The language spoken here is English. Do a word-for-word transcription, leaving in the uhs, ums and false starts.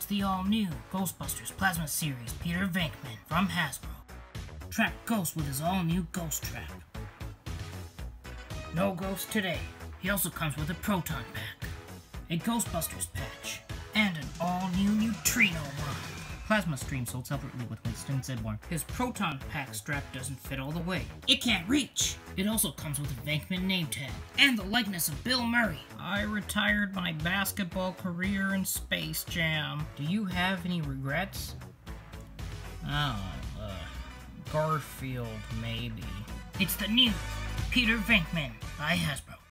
the all-new Ghostbusters Plasma Series Peter Venkman from Hasbro. Track ghosts with his all-new Ghost Trap. No ghosts today. He also comes with a Proton Pack, a Ghostbusters patch, and an all-new Neutrino one. Plasma Stream sold separately with Winston Zedwar. His Proton Pack strap doesn't fit all the way. It can't reach! It also comes with a Venkman name tag, and the likeness of Bill Murray. I retired my basketball career in Space Jam. Do you have any regrets? Oh, uh, Garfield, maybe. It's the new Peter Venkman by Hasbro.